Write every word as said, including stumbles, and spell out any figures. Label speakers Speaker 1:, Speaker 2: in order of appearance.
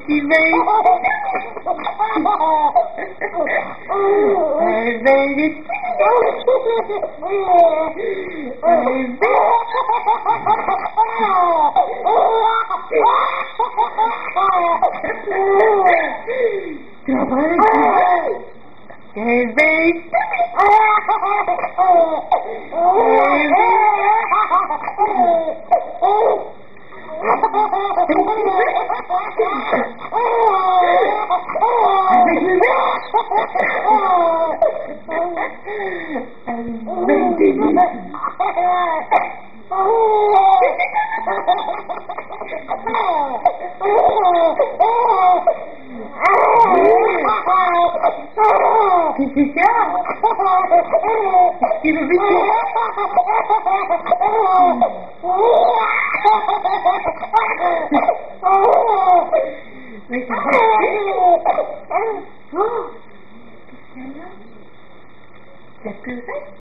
Speaker 1: petit baby. Hey baby. Hey baby. Hey baby. Qu'est-ce que c'est ça? Qu'est-ce qu'il veut faire? Mais c'est pas oh, qu'est-ce qu'il y a là? Ça pleuvait?